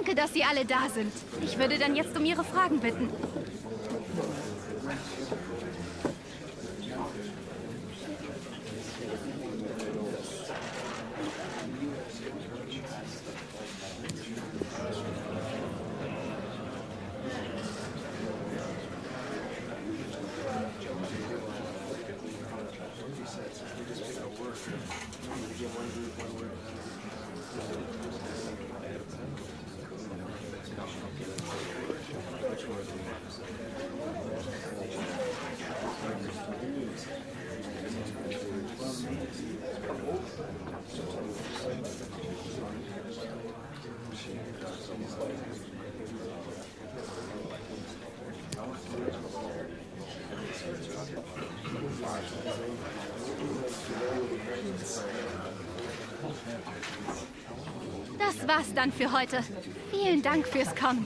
Danke, dass Sie alle da sind. Ich würde dann jetzt um Ihre Fragen bitten. Das war's dann für heute. Vielen Dank fürs Kommen.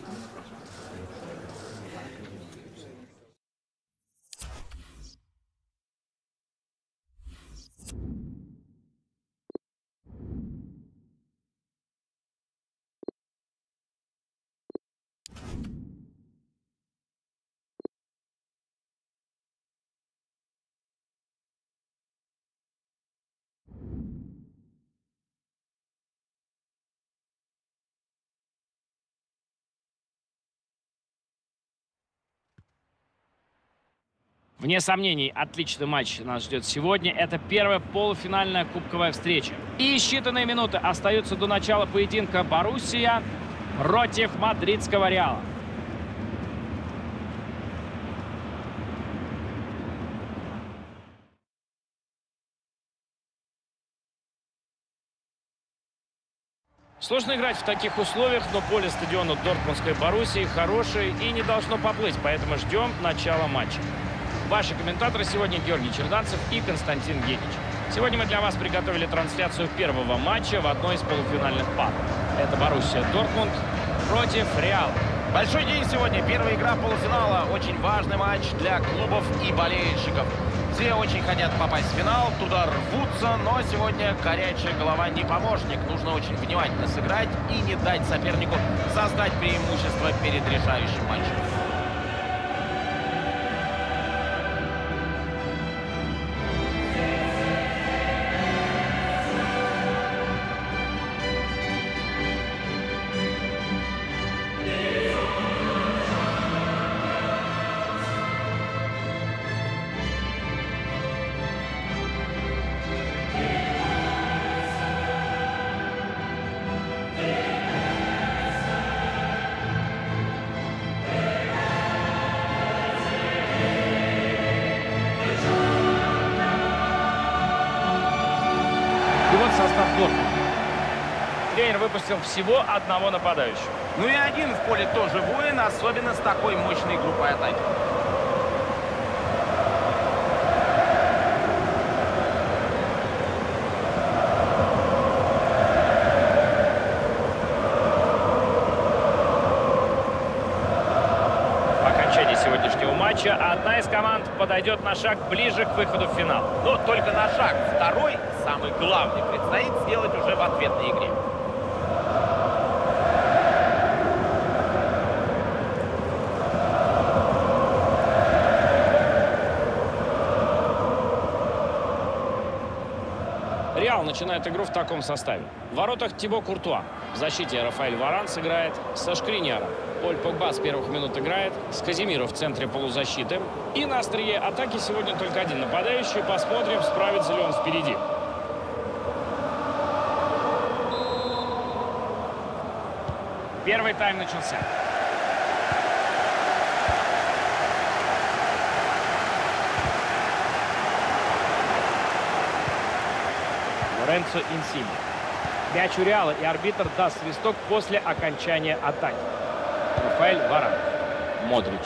Вне сомнений, отличный матч нас ждет сегодня. Это первая полуфинальная кубковая встреча. И считанные минуты остаются до начала поединка Боруссия против мадридского Реала. Сложно играть в таких условиях, но поле стадиона Дортмундской Боруссии хорошее и не должно поплыть, поэтому ждем начала матча. Ваши комментаторы сегодня Георгий Черданцев и Константин Генич. Сегодня мы для вас приготовили трансляцию первого матча в одной из полуфинальных пар. Это Боруссия Дортмунд против Реала. Большой день сегодня. Первая игра полуфинала. Очень важный матч для клубов и болельщиков. Все очень хотят попасть в финал, туда рвутся, но сегодня горячая голова не помощник. Нужно очень внимательно сыграть и не дать сопернику создать преимущество перед решающим матчем. Состав Дортмунда. Тренер выпустил всего одного нападающего. Ну и один в поле тоже воин, особенно с такой мощной группой атаки. По окончании сегодняшнего матча одна из команд подойдет на шаг ближе к выходу в финал. Но только на шаг. Второй, самый главный, предстоит сделать уже в ответной игре. Реал начинает игру в таком составе. В воротах Тибо Куртуа. В защите Рафаэль Варан сыграет со Шкриньяром. Поль Погба с первых минут играет с Казимиро в центре полузащиты. И на острие атаки сегодня только один нападающий. Посмотрим, справится ли он впереди. Первый тайм начался. Лоренцо Инсини. Мяч у Реала, и арбитр даст свисток после окончания атаки. Рафаэль Варан. Модрич.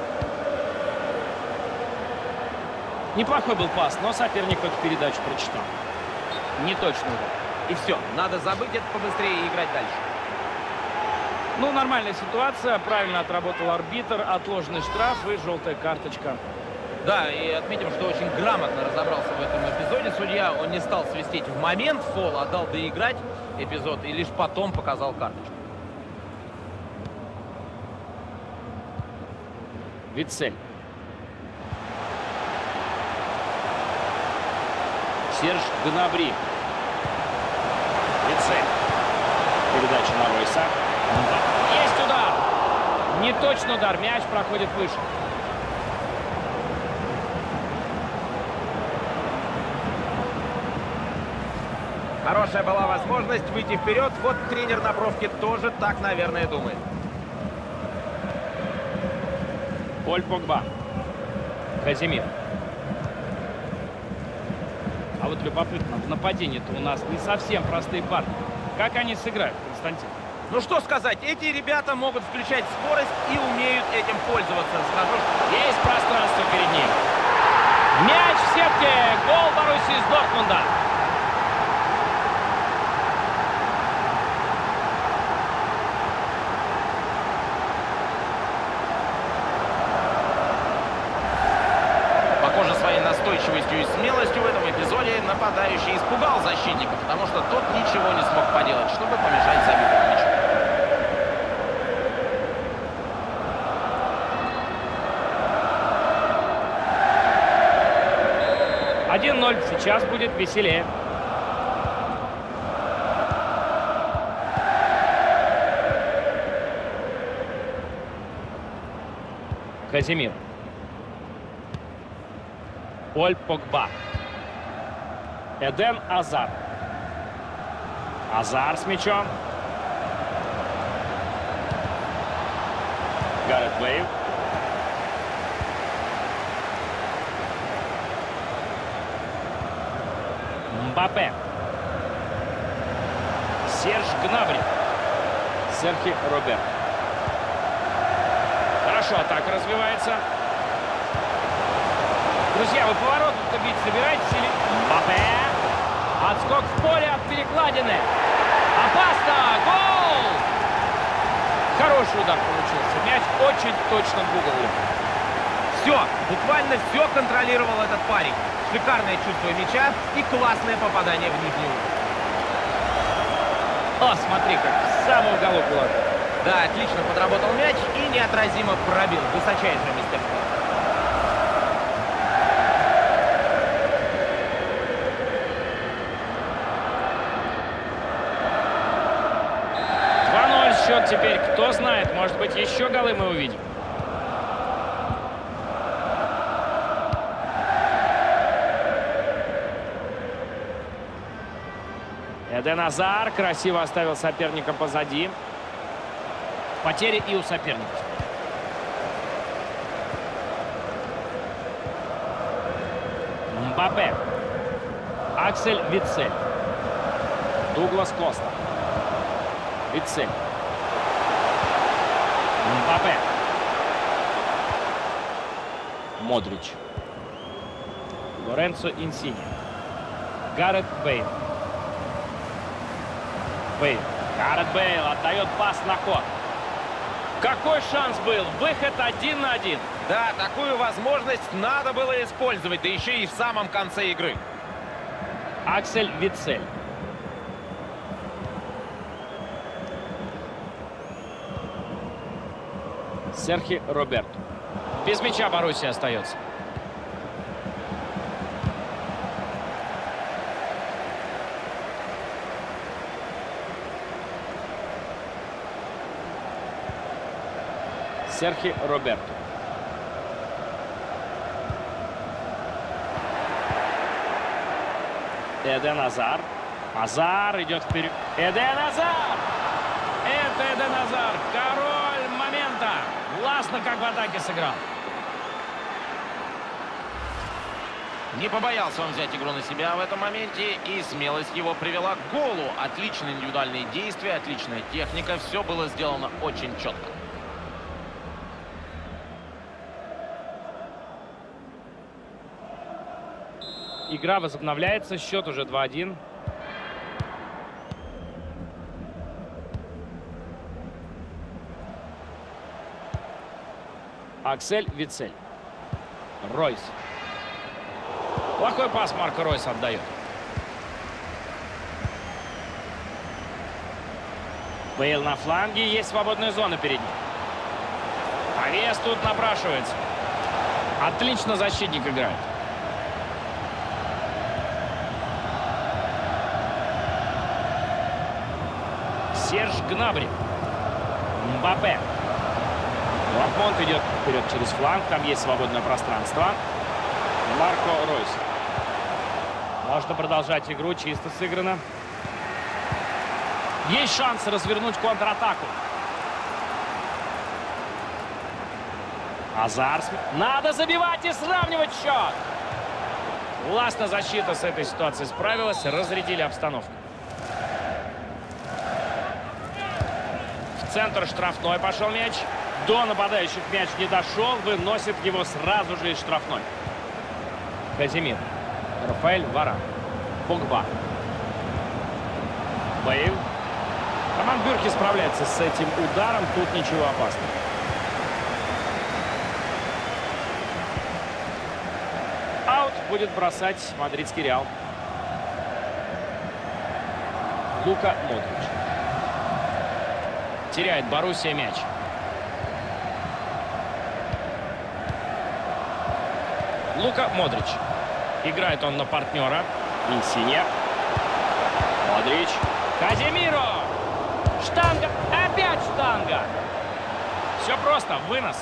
Неплохой был пас, но соперник эту передачу прочитал. Неточный удар. И все, надо забыть это побыстрее и играть дальше. Ну, нормальная ситуация. Правильно отработал арбитр. Отложенный штраф и желтая карточка. Да, и отметим, что очень грамотно разобрался в этом эпизоде судья. Он не стал свистеть в момент фола, а дал доиграть эпизод и лишь потом показал карточку. Вицель. Серж Гнабри. Вицель. Передача на Ройса. Есть удар! Не точно удар, мяч проходит выше. Хорошая была возможность выйти вперед. Вот тренер на бровке тоже так, наверное, думает. Поль Погба. Казимир. А вот любопытно, в нападении-то у нас не совсем простые парни. Как они сыграют, Константин? Ну что сказать, эти ребята могут включать скорость и умеют этим пользоваться. Скажу, что... Есть пространство перед ним. Мяч в сетке. Гол Боруссии из Дортмунда. Похоже, своей настойчивостью и смелостью в этом эпизоде нападающий испугал защитника, потому что тот ничего не смог поделать, чтобы помешать забитому мячу. 1-0. Сейчас будет веселее. Казимир. Поль Погба. Эден Азар. Азар с мячом. Гарет Бейл. Мбаппе. Серж Гнабри. Серхи Роберт. Хорошо атака развивается. Друзья, вы поворот-то бить собираетесь или... Мбаппе. Отскок в поле от перекладины. Опасно! Гол! Хороший удар получился. Мяч очень точно в угол. Все, буквально все контролировал этот парень. Шикарное чувство мяча и классное попадание в нижнюю. О, смотри, как в самый уголок было. Да, отлично подработал мяч и неотразимо пробил. Высочайшее мастерство. Счет теперь, кто знает, может быть, еще голы мы увидим. Эден Азар красиво оставил соперника позади. Потери и у соперника. Мбаппе. Аксель Вицель. Дуглас Коста. Вицель. Мбаппе. Модрич. Лоренцо Инсини. Гарет Бейл. Бейл. Гарет Бейл отдает пас на ход. Какой шанс был? Выход 1 на 1. Да, такую возможность надо было использовать, да еще и в самом конце игры. Аксель Вицель. Серхи Роберт. Без мяча Боруссия остается. Серхи Роберт. Эден Азар. Азар идет вперед. Эден Азар! Это Эден Азар. Король момента. Классно, как в атаке сыграл. Не побоялся он взять игру на себя в этом моменте, и смелость его привела к голу. Отличные индивидуальные действия, отличная техника. Все было сделано очень четко. Игра возобновляется. Счет уже 2-1. Аксель Вицель. Ройс. Плохой пас Марко Ройс отдает. Бейл на фланге. Есть свободная зона перед ним. Повес тут напрашивается. Отлично защитник играет. Серж Гнабри. Мбаппе. Лапмонт идет вперед через фланг. Там есть свободное пространство. Марко Ройс. Можно продолжать игру. Чисто сыграно. Есть шанс развернуть контратаку. Азар. Надо забивать и сравнивать счет. Классно защита с этой ситуацией справилась. Разрядили обстановку. В центр штрафной пошел мяч. До нападающих мяч не дошел. Выносит его сразу же из штрафной. Казимир. Рафаэль Варан. Погба. Бейл. Роман Бюрки справляется с этим ударом. Тут ничего опасного. Аут будет бросать мадридский Реал. Лука Модрич. Теряет Боруссия мяч. Лука Модрич. Играет он на партнера. Инсинье. Модрич. Казимиро. Штанга. Опять штанга. Все просто. Вынос.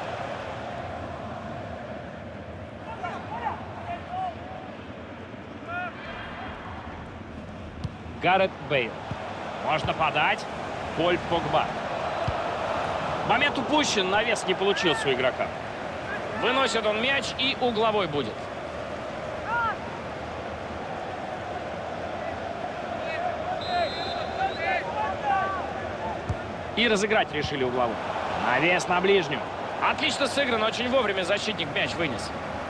Гарет Бейл. Можно подать. Поль Погба. Момент упущен. Навес не получился у игрока. Выносит он мяч и угловой будет. И разыграть решили угловой. Навес на ближнюю. Отлично сыграно. Очень вовремя защитник мяч вынес.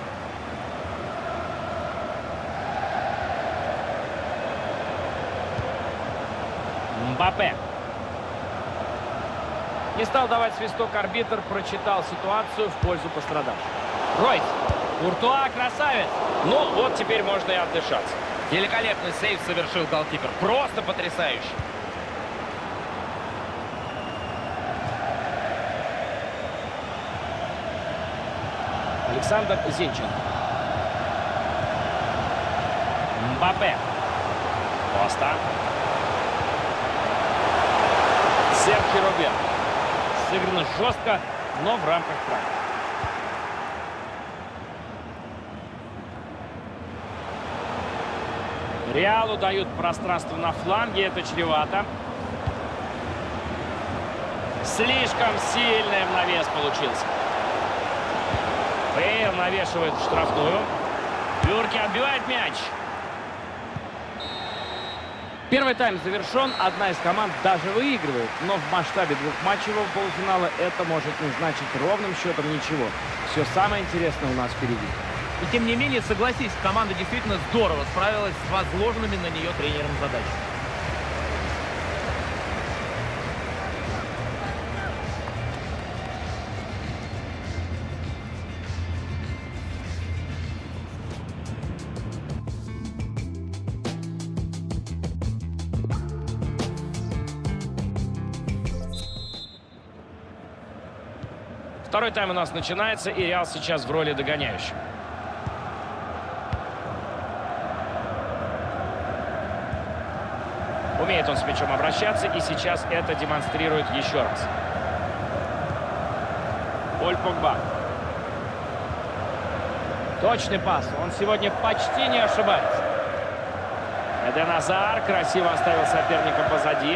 Мбаппе. Не стал давать свисток арбитр, прочитал ситуацию в пользу пострадавших. Ройс. Куртуа, красавец. Ну, вот теперь можно и отдышаться. Великолепный сейв совершил голкипер. Просто потрясающе. Александр Зинченко. Мбаппе. Коста. Серхио Роберто. Сыграно жестко, но в рамках правил. Реалу дают пространство на фланге. Это чревато. Слишком сильный навес получился. Бейл навешивает в штрафную. Бюрки отбивает мяч. Первый тайм завершен. Одна из команд даже выигрывает. Но в масштабе двухматчевого полуфинала это может не значить ровным счетом ничего. Все самое интересное у нас впереди. И тем не менее, согласись, команда действительно здорово справилась с возложенными на нее тренером задачами. Второй тайм у нас начинается, и Реал сейчас в роли догоняющего. Умеет он с мячом обращаться, и сейчас это демонстрирует еще раз. Поль Погба. Точный пас. Он сегодня почти не ошибается. Эден Азар красиво оставил соперника позади.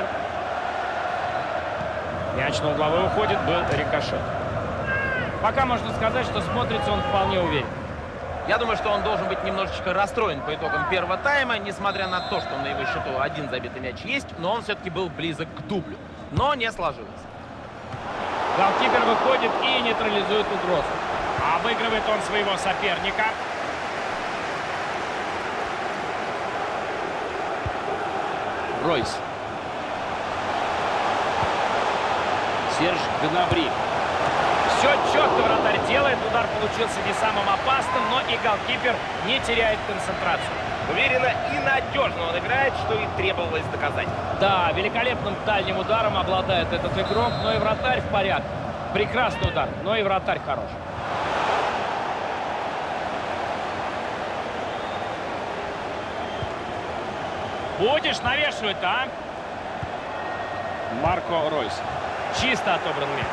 Мяч на угловой уходит, был рикошет. Пока можно сказать, что смотрится он вполне уверен. Я думаю, что он должен быть немножечко расстроен по итогам первого тайма, несмотря на то, что на его счету один забитый мяч есть, но он все-таки был близок к дублю. Но не сложилось. Голкипер выходит и нейтрализует угрозу. Обыгрывает он своего соперника. Ройс. Серж Гнабри. Все четко вратарь делает. Удар получился не самым опасным, но и голкипер не теряет концентрацию. Уверенно и надежно он играет, что и требовалось доказать. Да, великолепным дальним ударом обладает этот игрок, но и вратарь в порядке. Прекрасный удар, но и вратарь хорош. Будешь навешивать-то, а? Марко Ройс. Чисто отобран мяч.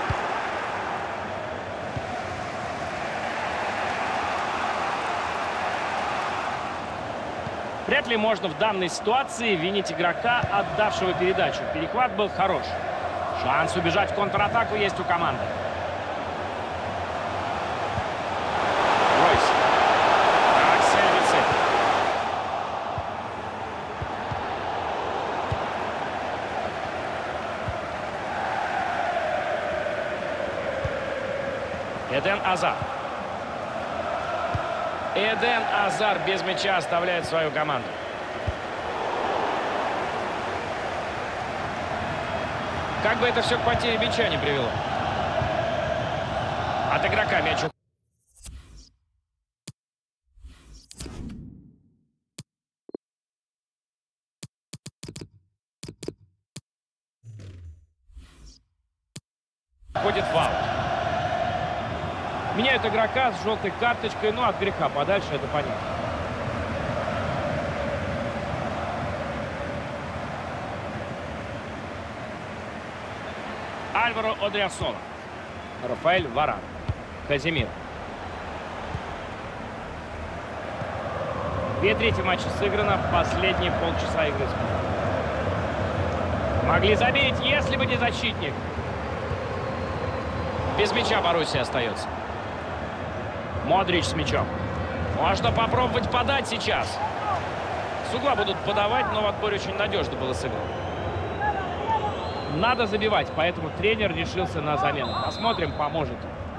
Вряд ли можно в данной ситуации винить игрока, отдавшего передачу. Перехват был хорош. Шанс убежать в контратаку есть у команды. Ройс. Аксель Вицель. Эден Азар. Эден Азар без мяча оставляет свою команду. Как бы это все к потере мяча не привело. От игрока мяч уходит в аут. Меняют игрока с желтой карточкой, но от греха подальше, это понятно. Альваро Одриасола. Рафаэль Варан. Казимир. 2/3 матча сыграно, последние полчаса игры. Могли забить, если бы не защитник. Без мяча Боруссия остается. Модрич с мячом. Можно попробовать подать сейчас. С угла будут подавать, но в отборе очень надежно было сыграно. Надо забивать, поэтому тренер решился на замену. Посмотрим, поможет.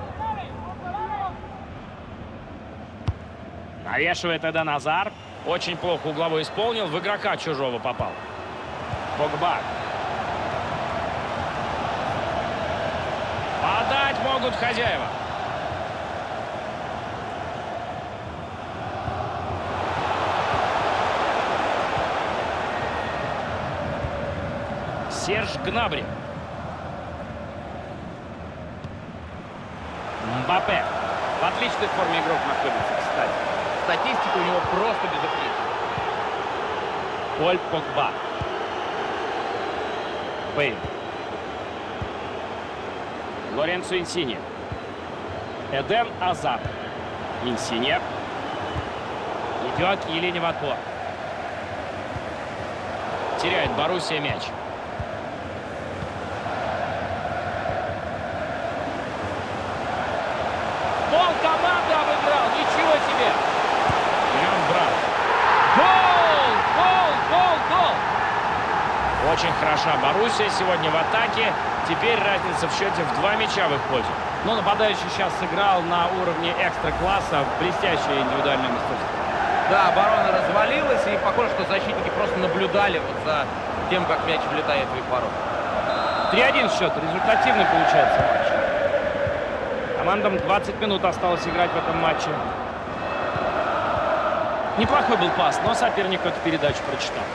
Навешивает Эден Азар. Очень плохо угловой исполнил. В игрока чужого попал. Погба. Подать могут хозяева. Серж Гнабри. Мбаппе. В отличной форме игрок находится, кстати. Статистика у него просто безупречная. Поль Погба. Бейл. Лоренцо Инсинье. Эден Азар. Инсинье. Идет Елени в отбор. Теряет Боруссия мяч. Пол команды обыграл. Ничего себе. Прям брат. Гол! Гол! Гол! Гол! Очень хороша Боруссия сегодня в атаке. Теперь разница в счете в 2 мяча в их пользу. Но нападающий сейчас сыграл на уровне экстра-класса. Блестящее индивидуальное мастерство. Да, оборона развалилась, и похоже, что защитники просто наблюдали вот за тем, как мяч влетает в их ворота. 3-1 счет. Результативный получается матч. Командам 20 минут осталось играть в этом матче. Неплохой был пас, но соперник эту передачу прочитал.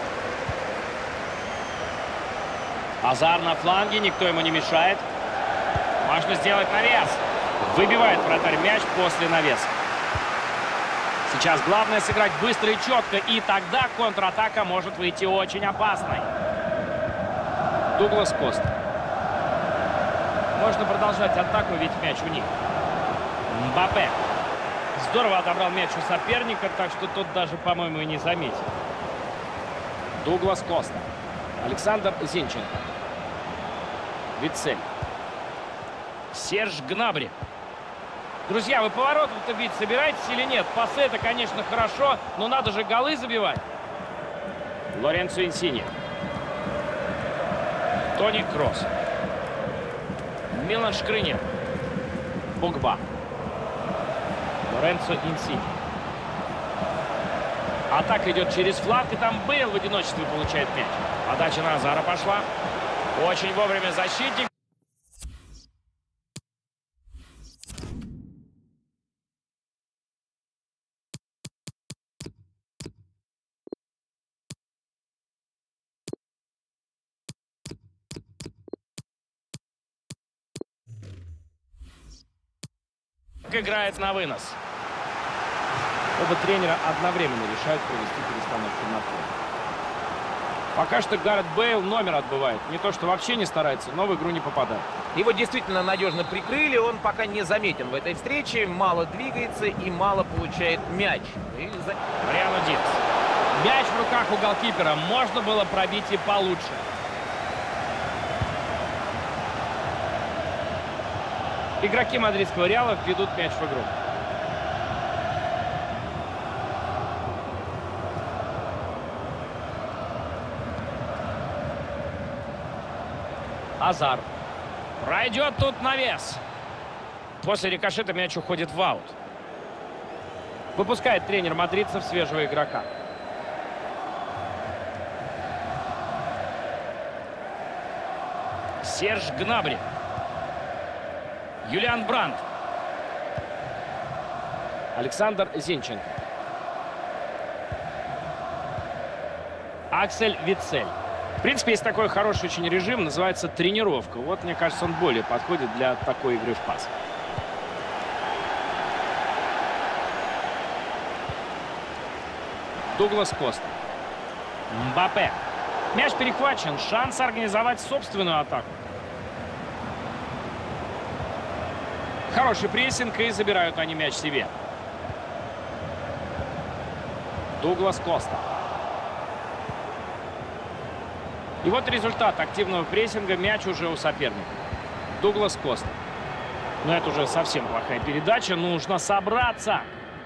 Азар на фланге, никто ему не мешает. Можно сделать навес. Выбивает вратарь мяч после навеса. Сейчас главное сыграть быстро и четко, и тогда контратака может выйти очень опасной. Дуглас Коста. Можно продолжать атаку, ведь мяч у них. Мбаппе. Здорово отобрал мяч у соперника, так что тот даже, по-моему, и не заметил. Дуглас Коста. Александр Зинченко. Вицель. Серж Гнабри. Друзья, вы поворотом-то бить собираетесь или нет? Пасы это, конечно, хорошо, но надо же голы забивать. Лоренцо Инсинье. Тони Кросс. Милан Шкринер. Погба. Лоренцо Инсинье. Атака идет через фланг, и там Бейл в одиночестве получает мяч. Подача на Азара пошла. Очень вовремя защитник. играет на вынос. Оба тренера одновременно решают провести перестановку на поле. Пока что Гарет Бейл номер отбывает. Не то, что вообще не старается, но в игру не попадает. Его действительно надежно прикрыли, он пока не заметен в этой встрече, мало двигается и мало получает мяч. Мариано Диас. Мяч в руках у голкипера, можно было пробить и получше. Игроки мадридского Реала введут мяч в игру. Азар. Пройдет тут навес. После рикошета мяч уходит в аут. Выпускает тренер мадридцев свежего игрока. Серж Гнабри. Юлиан Брандт. Александр Зинченко. Аксель Вицель. В принципе, есть такой хороший очень режим, называется тренировка. Вот, мне кажется, он более подходит для такой игры в пас. Дуглас Коста. Мбаппе. Мяч перехвачен. Шанс организовать собственную атаку. Хороший прессинг, и забирают они мяч себе. Дуглас Коста. И вот результат активного прессинга. Мяч уже у соперника. Дуглас Коста. Но это уже совсем плохая передача. Нужно собраться.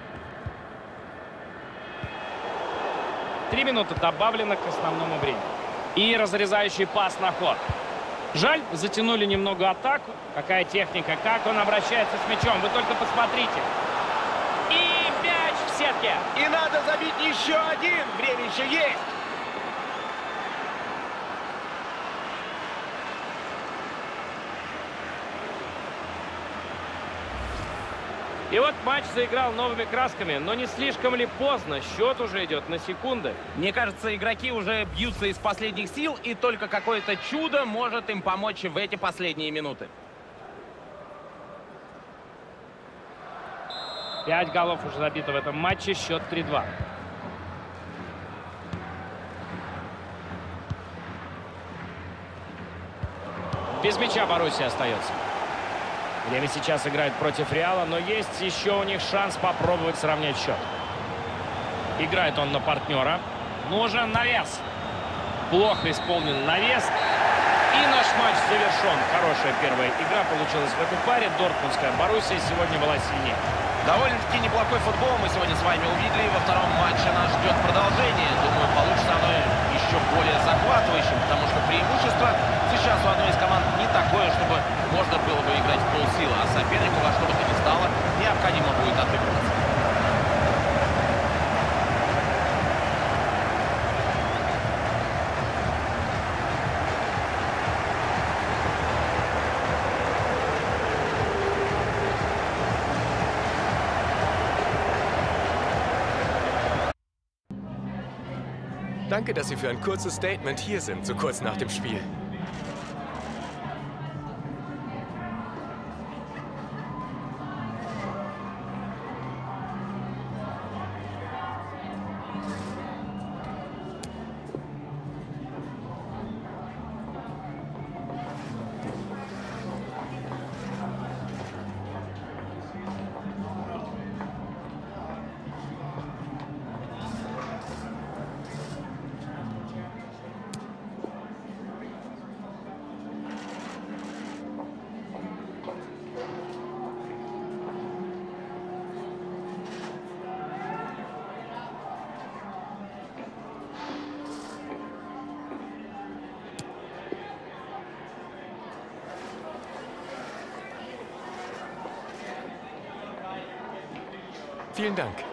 3 минуты добавлено к основному времени. И разрезающий пас на ход. Жаль, затянули немного атаку. Какая техника, как он обращается с мячом. Вы только посмотрите. И мяч в сетке. И надо забить еще один. Время еще есть. И вот матч заиграл новыми красками, но не слишком ли поздно? Счет уже идет на секунды. Мне кажется, игроки уже бьются из последних сил, и только какое-то чудо может им помочь в эти последние минуты. 5 голов уже забито в этом матче, счет 3-2. Без мяча Боруссия остается. Время сейчас играет против Реала, но есть еще у них шанс попробовать сравнять счет. Играет он на партнера. Нужен навес. Плохо исполнен навес. И наш матч завершен. Хорошая первая игра получилась в этой паре. Дортмундская Боруссия сегодня была сильнее. Довольно-таки неплохой футбол мы сегодня с вами увидели. Во втором матче нас ждет продолжение. Думаю, получится оно еще более захватывающим, потому что преимущество сейчас у одной из команд не такое, чтобы можно было бы играть в полсилы, а сопернику во что бы то ни стало необходимо будет отыгрываться. Danke, dass Sie für ein kurzes Statement hier sind, so kurz nach dem Spiel. Vielen Dank.